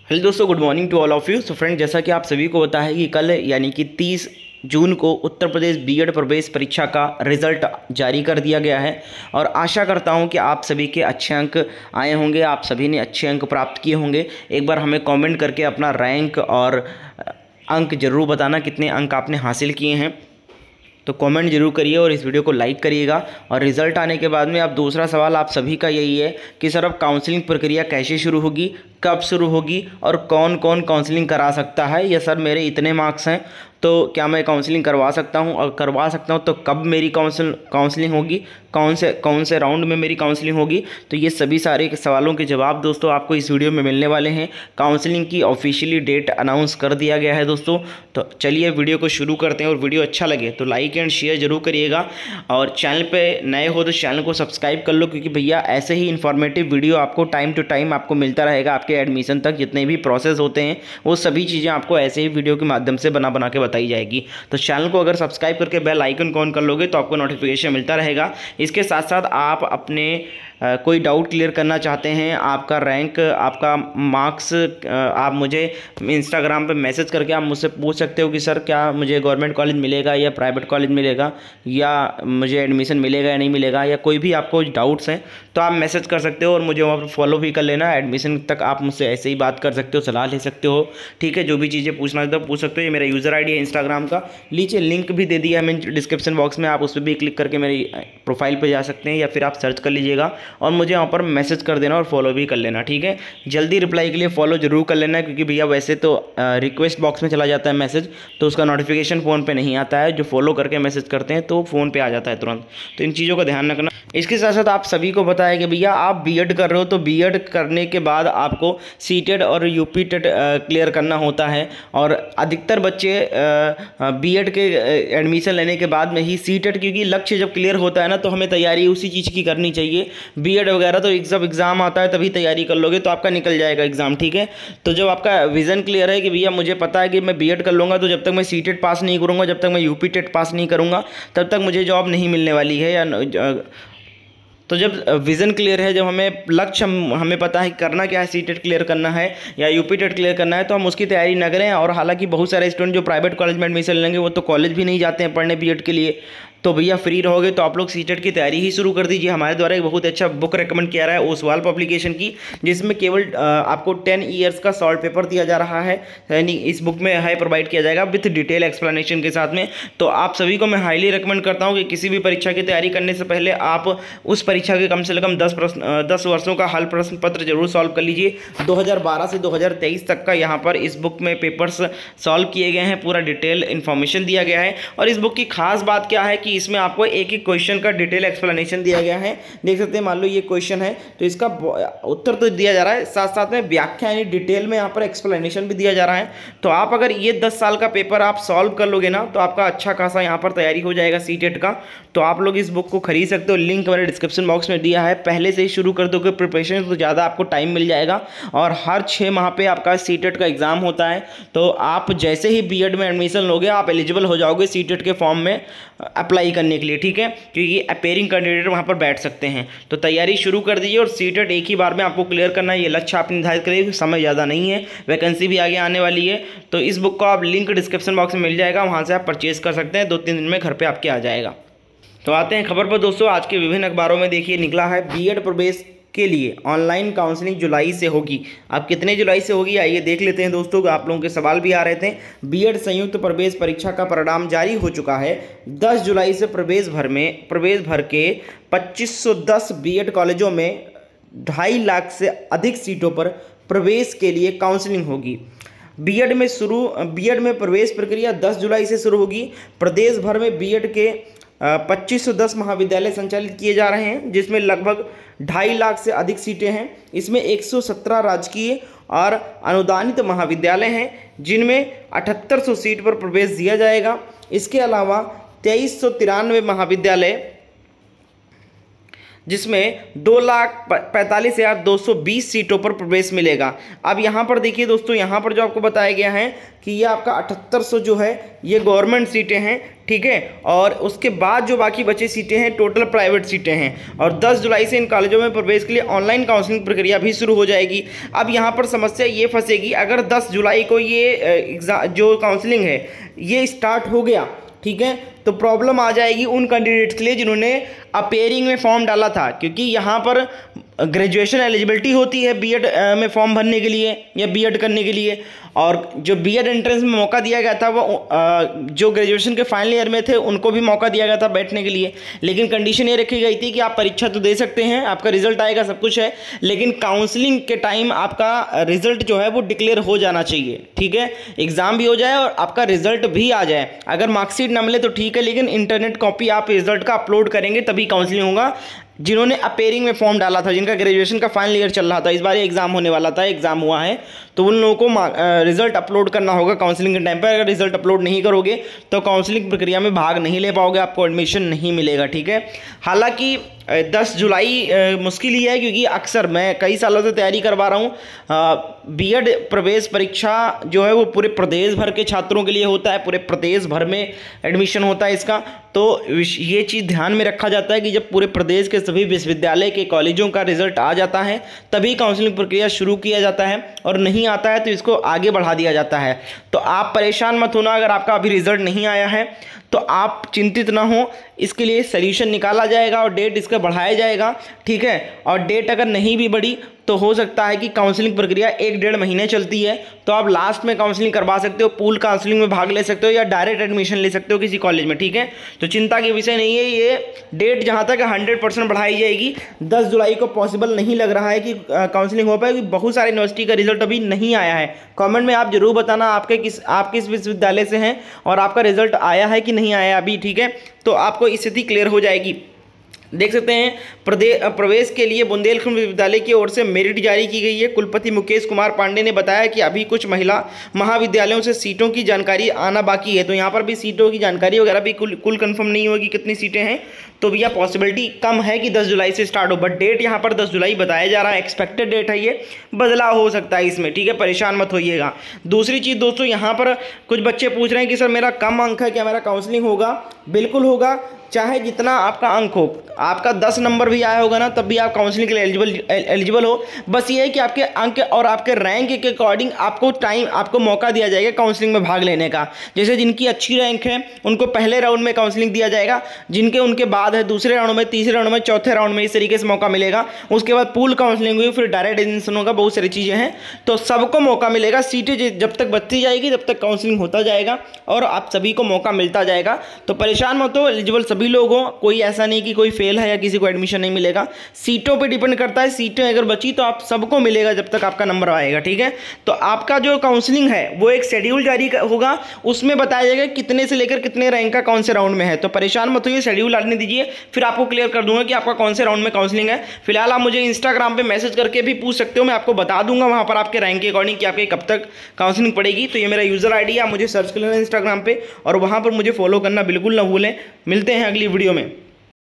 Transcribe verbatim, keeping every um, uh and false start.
Hello दोस्तों, good morning to all of you. So friend, जैसा कि आप सभी को पता है कि कल यानी कि तीस जून को उत्तर प्रदेश बीएड प्रवेश परीक्षा का रिजल्ट जारी कर दिया गया है और आशा करता हूं कि आप सभी के अच्छे अंक आए होंगे, आप सभी ने अच्छे अंक प्राप्त किए होंगे। एक बार हमें कमेंट करके अपना रैंक और अंक ज़रूर बताना, कितने अंक आपने हासिल किए हैं। तो कमेंट जरूर करिए और इस वीडियो को लाइक करिएगा। और रिजल्ट आने के बाद में अब दूसरा सवाल आप सभी का यही है कि सर अब काउंसलिंग प्रक्रिया कैसे शुरू होगी, कब शुरू होगी और कौन कौन काउंसलिंग करा सकता है, या सर मेरे इतने मार्क्स हैं तो क्या मैं काउंसलिंग करवा सकता हूं, और करवा सकता हूं तो कब मेरी काउंसिल काउंसलिंग होगी, कौन से कौन से राउंड में मेरी काउंसलिंग होगी। तो ये सभी सारे सवालों के जवाब दोस्तों आपको इस वीडियो में मिलने वाले हैं। काउंसलिंग की ऑफिशियली डेट अनाउंस कर दिया गया है दोस्तों। तो चलिए वीडियो को शुरू करते हैं, और वीडियो अच्छा लगे तो लाइक एंड शेयर जरूर करिएगा, और चैनल पे नए हो तो चैनल को सब्सक्राइब कर लो, क्योंकि भैया ऐसे ही इन्फॉर्मेटिव वीडियो आपको टाइम टू टाइम आपको मिलता रहेगा। आपके एडमिशन तक जितने भी प्रोसेस होते हैं वो सभी चीज़ें आपको ऐसे ही वीडियो के माध्यम से बना बना के बताई जाएगी। तो चैनल को अगर सब्सक्राइब करके बेल आइकन को ऑन कर लोगे तो आपको नोटिफिकेशन मिलता रहेगा। इसके साथ साथ आप अपने आ, कोई डाउट क्लियर करना चाहते हैं, आपका रैंक, आपका मार्क्स, आप मुझे इंस्टाग्राम पे मैसेज करके आप मुझसे पूछ सकते हो कि सर क्या मुझे गवर्नमेंट कॉलेज मिलेगा या प्राइवेट कॉलेज मिलेगा, या मुझे एडमिशन मिलेगा या नहीं मिलेगा, या कोई भी आपको डाउट्स हैं तो आप मैसेज कर सकते हो और मुझे वहाँ पर फॉलो भी कर लेना। एडमिशन तक आप मुझसे ऐसे ही बात कर सकते हो, सलाह ले सकते हो, ठीक है। जो भी चीज़ें पूछना है तो पूछ सकते हो। ये मेरा यूज़र आई डी है इंस्टाग्राम का, नीचे लिंक भी दे दिया है मैंने डिस्क्रिप्शन बॉक्स में, आप उस पर भी क्लिक करके मेरी प्रोफाइल पर जा सकते हैं, या फिर आप सर्च कर लीजिएगा और मुझे वहाँ पर मैसेज कर देना और फॉलो भी कर लेना, ठीक है। जल्दी रिप्लाई के लिए फॉलो जरूर कर लेना, क्योंकि भैया वैसे तो रिक्वेस्ट बॉक्स में चला जाता है मैसेज, तो उसका नोटिफिकेशन फ़ोन पे नहीं आता है। जो फॉलो करके मैसेज करते हैं तो फ़ोन पे आ जाता है तुरंत। तो इन चीज़ों का ध्यान रखना। इसके साथ साथ आप सभी को पता है कि भैया आप बीएड कर रहे हो तो बीएड करने के बाद आपको सीटेट और यूपी टेट क्लियर करना होता है, और अधिकतर बच्चे बीएड के एडमिशन लेने के बाद में ही सीटेट, क्योंकि लक्ष्य जब क्लियर होता है ना तो हमें तैयारी उसी चीज़ की करनी चाहिए। बीएड वगैरह तो एक जब एग्ज़ाम आता है तभी तैयारी कर लोगे तो आपका निकल जाएगा एग्ज़ाम, ठीक है। तो जब आपका विज़न क्लियर है कि भैया मुझे पता है कि मैं बीएड कर लूँगा, तो जब तक मैं सीटेट पास नहीं करूँगा, जब तक मैं यूपी टेट पास नहीं करूँगा, तब तक मुझे जॉब नहीं मिलने वाली है। या तो जब विज़न क्लियर है, जब हमें लक्ष्य हम हमें पता है करना क्या है, सी टेट क्लियर करना है या यूपी टेट क्लियर करना है, तो हम उसकी तैयारी न करें। और हालांकि बहुत सारे स्टूडेंट जो प्राइवेट कॉलेज में एडमिशन लेंगे वो तो कॉलेज भी नहीं जाते हैं पढ़ने बीएड के लिए, तो भैया फ्री रहोगे तो आप लोग सीटेट की तैयारी ही शुरू कर दीजिए। हमारे द्वारा एक बहुत अच्छा बुक रेकमेंड किया रहा है ओसवाल पब्लिकेशन की, जिसमें केवल आपको टेन ईयर्स का सॉल्व पेपर दिया जा रहा है, यानी इस बुक में है प्रोवाइड किया जाएगा विथ डिटेल एक्सप्लेनेशन के साथ में। तो आप सभी को मैं हाईली रिकमेंड करता हूँ कि किसी भी परीक्षा की तैयारी करने से पहले आप उस परीक्षा के कम से कम दस प्रश्न दस वर्षों का हल प्रश्न पत्र जरूर सॉल्व कर लीजिए। दो हज़ार बारह से दो हज़ार तेईस तक का यहाँ पर इस बुक में पेपर्स सॉल्व किए गए हैं, पूरा डिटेल इन्फॉर्मेशन दिया गया है। और इस बुक की खास बात क्या है कि इसमें आपको एक क्वेश्चन का डिटेल एक्सप्लेनेशन दिया गया है। देख सकते हैं, मान लो ये क्वेश्चन है तो इसका उत्तर तो दिया जा रहा है, साथ साथ में व्याख्या यानी डिटेल में यहाँ पर एक्सप्लेनेशन भी दिया जा रहा है। तो आप अगर ये दस साल का पेपर आप सॉल्व कर लोगे ना तो आपका अच्छा खासा यहाँ पर तैयारी हो जाएगा सीटेट का। तो आप लोग इस बुक को खरीद सकते हो, लिंक मैंने डिस्क्रिप्शन बॉक्स में दिया है। पहले से ही शुरू कर दोगे प्रिपरेशन तो ज़्यादा आपको टाइम मिल जाएगा। और हर छः माह पे आपका सीटेट का एग्जाम होता है, तो आप जैसे ही बीएड में एडमिशन लोगे आप एलिजिबल हो जाओगे सीटेट के फॉर्म में अप्लाई करने के लिए, ठीक है, क्योंकि अपेयरिंग कैंडिडेट वहाँ पर बैठ सकते हैं। तो तैयारी शुरू कर दीजिए, और सीटेट एक ही बार में आपको क्लियर करना है, ये लक्ष्य आप निर्धारित करिए। समय ज़्यादा नहीं है, वैकेंसी भी आगे आने वाली है। तो इस बुक को आप लिंक डिस्क्रिप्शन बॉक्स में मिल जाएगा, वहाँ से आप परचेज कर सकते हैं, दो तीन दिन में घर पर आपके आ जाएगा। तो आते हैं खबर पर दोस्तों। आज के विभिन्न अखबारों में देखिए निकला है बीएड प्रवेश के लिए ऑनलाइन काउंसलिंग जुलाई से होगी। अब कितने जुलाई से होगी आइए देख लेते हैं दोस्तों। आप लोगों के सवाल भी आ रहे थे। बीएड संयुक्त प्रवेश परीक्षा का परिणाम जारी हो चुका है। दस जुलाई से प्रवेश भर में प्रवेश भर के पच्चीस सौ दस बीएड कॉलेजों में ढाई लाख से अधिक सीटों पर प्रवेश के लिए काउंसलिंग होगी। बीएड में शुरू बीएड में प्रवेश प्रक्रिया दस जुलाई से शुरू होगी। प्रदेश भर में बीएड के पच्चीस सौ दस महाविद्यालय संचालित किए जा रहे हैं, जिसमें लगभग ढाई लाख से अधिक सीटें हैं। इसमें एक सौ सत्रह राजकीय और अनुदानित महाविद्यालय हैं, जिनमें अठहत्तर सौ सीट पर प्रवेश दिया जाएगा। इसके अलावा तेईस सौ तिरानवे महाविद्यालय जिसमें दो लाख पैंतालीस हज़ार दो सौ बीस सीटों पर प्रवेश मिलेगा। अब यहाँ पर देखिए दोस्तों, यहाँ पर जो आपको बताया गया है कि ये आपका अठहत्तर सौ जो है ये गवर्नमेंट सीटें हैं, ठीक है, और उसके बाद जो बाकी बची सीटें हैं टोटल प्राइवेट सीटें हैं। और दस जुलाई से इन कॉलेजों में प्रवेश के लिए ऑनलाइन काउंसलिंग प्रक्रिया भी शुरू हो जाएगी। अब यहाँ पर समस्या ये फंसेगी, अगर दस जुलाई को ये एग्ज़ाम जो काउंसलिंग है ये स्टार्ट हो गया, ठीक है, तो प्रॉब्लम आ जाएगी उन कैंडिडेट्स के लिए जिन्होंने अपेयरिंग में फॉर्म डाला था, क्योंकि यहाँ पर ग्रेजुएशन एलिजिबिलिटी होती है बीएड में फॉर्म भरने के लिए या बीएड करने के लिए, और जो बीएड एंट्रेंस में मौका दिया गया था वो जो ग्रेजुएशन के फाइनल ईयर में थे उनको भी मौका दिया गया था बैठने के लिए। लेकिन कंडीशन ये रखी गई थी कि आप परीक्षा तो दे सकते हैं, आपका रिजल्ट आएगा, सब कुछ है, लेकिन काउंसलिंग के टाइम आपका रिजल्ट जो है वो डिक्लेयर हो जाना चाहिए, ठीक है, एग्जाम भी हो जाए और आपका रिजल्ट भी आ जाए। अगर मार्कशीट ना मिले तो ठीक है, लेकिन इंटरनेट कॉपी आप रिजल्ट का अपलोड करेंगे तभी काउंसलिंग होगा। जिन्होंने अपेयरिंग में फॉर्म डाला था, जिनका ग्रेजुएशन का फाइनल ईयर चल रहा था, इस बार एग्जाम होने वाला था, एग्जाम हुआ है, तो उन लोगों को रिजल्ट अपलोड करना होगा काउंसलिंग के टाइम पर। अगर रिजल्ट अपलोड नहीं करोगे तो काउंसलिंग प्रक्रिया में भाग नहीं ले पाओगे, आपको एडमिशन नहीं मिलेगा, ठीक है। हालांकि दस जुलाई मुश्किल ही है, क्योंकि अक्सर मैं कई सालों से तैयारी करवा रहा हूँ। बीएड प्रवेश परीक्षा जो है वो पूरे प्रदेश भर के छात्रों के लिए होता है, पूरे प्रदेश भर में एडमिशन होता है इसका, तो ये चीज़ ध्यान में रखा जाता है कि जब पूरे प्रदेश के सभी विश्वविद्यालय के कॉलेजों का रिजल्ट आ जाता है तभी काउंसलिंग प्रक्रिया शुरू किया जाता है, और नहीं आता है तो इसको आगे बढ़ा दिया जाता है। तो आप परेशान मत होना, अगर आपका अभी रिजल्ट नहीं आया है तो आप चिंतित ना हो, इसके लिए सॉल्यूशन निकाला जाएगा और डेट इसका बढ़ाया जाएगा, ठीक है। और डेट अगर नहीं भी बढ़ी तो हो सकता है कि काउंसलिंग प्रक्रिया एक डेढ़ महीने चलती है, तो आप लास्ट में काउंसलिंग करवा सकते हो, पूल काउंसलिंग में भाग ले सकते हो या डायरेक्ट एडमिशन ले सकते हो किसी कॉलेज में, ठीक है। तो चिंता के विषय नहीं है, ये डेट जहाँ तक हंड्रेड परसेंट बढ़ाई जाएगी। दस जुलाई को पॉसिबल नहीं लग रहा है कि काउंसलिंग हो पाए, क्योंकि बहुत सारे यूनिवर्सिटी का रिजल्ट अभी नहीं आया है। कॉमेंट में आप जरूर बताना आपके किस आप किस विश्वविद्यालय से हैं और आपका रिजल्ट आया है कि नहीं आया अभी, ठीक है, तो आपको स्थिति क्लियर हो जाएगी। देख सकते हैं प्रदेश प्रवेश के लिए बुंदेलखंड विश्वविद्यालय की ओर से मेरिट जारी की गई है। कुलपति मुकेश कुमार पांडे ने बताया कि अभी कुछ महिला महाविद्यालयों से सीटों की जानकारी आना बाकी है, तो यहाँ पर भी सीटों की जानकारी वगैरह भी कुल कुल कंफर्म नहीं होगी कितनी सीटें हैं, तो भैया पॉसिबिलिटी कम है कि दस जुलाई से स्टार्ट हो, बट डेट यहाँ पर दस जुलाई बताया जा रहा है, एक्सपेक्टेड डेट है, ये बदलाव हो सकता है इसमें, ठीक है, परेशान मत होइएगा। दूसरी चीज़ दोस्तों, यहाँ पर कुछ बच्चे पूछ रहे हैं कि सर मेरा कम अंक है, क्या मेरा काउंसलिंग होगा? बिल्कुल होगा, चाहे जितना आपका अंक हो, आपका दस नंबर भी आया होगा ना तब भी आप काउंसलिंग के लिए एलिजिबल एलिजिबल हो। बस ये है कि आपके अंक और आपके रैंक के अकॉर्डिंग आपको टाइम आपको मौका दिया जाएगा काउंसलिंग में भाग लेने का। जैसे जिनकी अच्छी रैंक है उनको पहले राउंड में काउंसलिंग दिया जाएगा, जिनके उनके बाद है दूसरे राउंड में, तीसरे राउंड में, चौथे राउंड में, इस तरीके से मौका मिलेगा। उसके बाद पूल काउंसलिंग हुई, फिर डायरेक्ट एडमिशन होगा, बहुत सारी चीज़ें हैं, तो सबको मौका मिलेगा। सीटें जब तक बढ़ती जाएगी तब तक काउंसलिंग होता जाएगा और आप सभी को मौका मिलता जाएगा, तो परेशान मत हो, एलिजिबल सभी लोग हो, कोई ऐसा नहीं कि कोई फेल है या किसी को एडमिशन नहीं मिलेगा। सीटों पे डिपेंड करता है, सीटें अगर बची तो आप सबको मिलेगा जब तक आपका नंबर आएगा, ठीक है। तो आपका जो काउंसलिंग है वो एक शेड्यूल जारी होगा, उसमें बताया जाएगा कितने से लेकर कितने रैंक का कौन से राउंड में है, तो परेशान मत होइए, शेड्यूल आने दीजिए, फिर आपको क्लियर कर दूंगा कि आपका कौन से राउंड में काउंसलिंग है। फिलहाल आप मुझे इंस्टाग्राम पे मैसेज करके भी पूछ सकते हो, मैं आपको बता दूंगा वहाँ पर आपके रैंक के अकॉर्डिंग कि आपके कब तक काउंसलिंग पड़ेगी। तो ये मेरा यूज़र आई डी है, आप मुझे सर्च कर लेना इंस्टाग्राम पे और वहाँ पर मुझे फॉलो करना बिल्कुल ना भूलें। मिलते हैं अगली वीडियो में।